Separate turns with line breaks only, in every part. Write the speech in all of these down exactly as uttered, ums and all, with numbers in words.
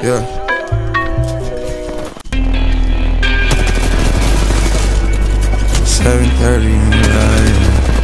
Yeah. seven thirty in the night.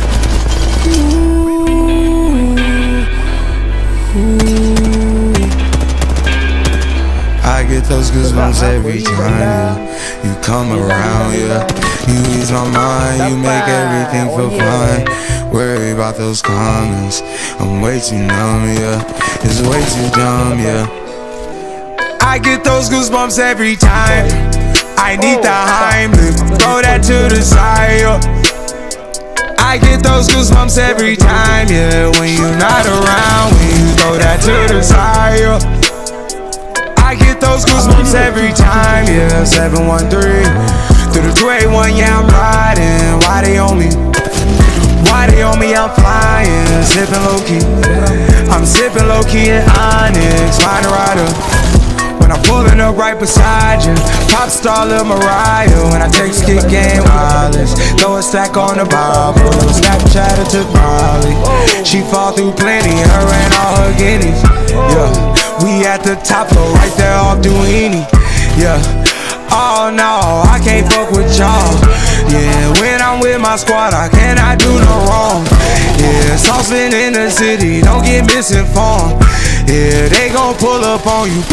I get those goosebumps every time, yeah. You come around, yeah. You ease my mind, you make everything feel fine. Worry about those comments, I'm way too numb, yeah. It's way too dumb, yeah. I get those goosebumps every time. I need the Heimlich, throw that to the side, yeah. I get those goosebumps every time, yeah. When you're not around, when you throw that to the side, yeah. I get those goosebumps every time, yeah. seven one three through the two eight one, yeah, I'm riding. Why they on me? Why they on me? I'm flying, sipping low-key. I'm sipping low-key in Onyx, find a rider. When I'm pulling up right beside you, pop star Lil Mariah. When I take skit game wireless, throw a stack on the Bible. Snapchat her to Molly. She fall through plenty, her and all her guineas. Yeah, we at the top floor, right there off Duini. Yeah, oh no, I can't fuck with y'all. Yeah, when I'm with my squad, I cannot do no wrong. Yeah, saucepan in the city, don't get misinformed. Yeah, they gon' pull up on you.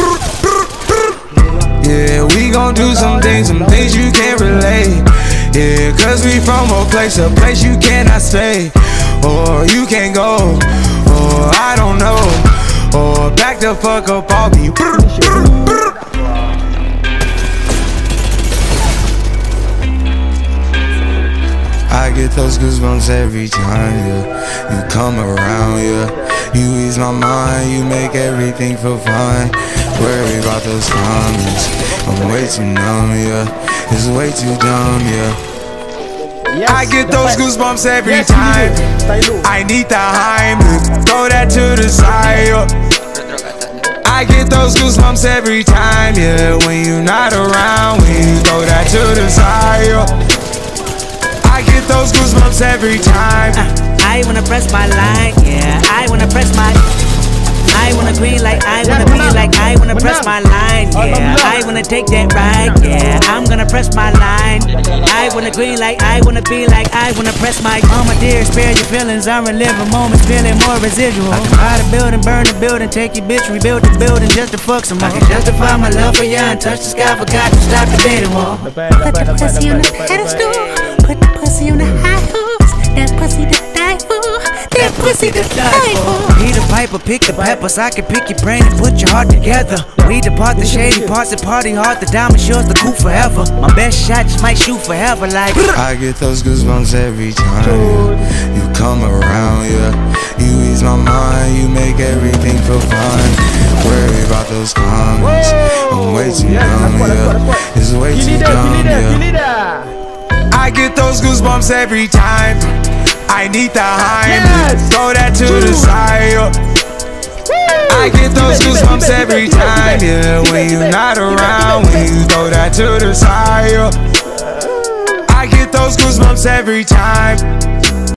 Yeah, we gon' do some things, some things you can't relate. Yeah, cause we from a place, a place you cannot stay. Or you can't go, or I don't know. Or back the fuck up, I'll be. I get those goosebumps every time, yeah. You come around, yeah. You ease my mind, you make everything feel fine. Worry about those comments, I'm way too numb, yeah. It's way too dumb, yeah. I get those goosebumps every time. I need the Heimlich, throw that to the side, yeah. I get those goosebumps every time, yeah. When you're not around, when you throw that to the side, yeah. I get those goosebumps every time.
uh, I wanna press my line, yeah. I wanna press my I wanna green like I wanna be like I wanna press my line, yeah. I wanna take that ride, yeah. I'm gonna press my line. I wanna green like I wanna be like I wanna press my mama dear, spare your feelings. I'm reliving moments, feeling more residual. I can buy the building, burn the building, take your bitch, rebuild the building just to fuck some more. I can justify my love for ya and touch the sky, forgot to stop the dating wall.
Put the pussy on the pedestal, put the pussy on the high horse. That pussy to die for, that pussy to die for.
Peter Piper, pick the peppers. I can pick your brain and put your heart together. We depart the shady parts and party hard. The diamond shows the cool forever. My best shot just might shoot forever like.
I get those goosebumps every time, yeah. You come around, yeah. You ease my mind, you make everything feel fine. Worry about those comments, I'm way too dumb, yeah. It's way too dumb, yeah. I get those goosebumps every time. I need the Heimlich, throw that to the side, yeah. I get those goosebumps every time, yeah. When you're not around, when you throw that to the side, yeah. I get those goosebumps every time.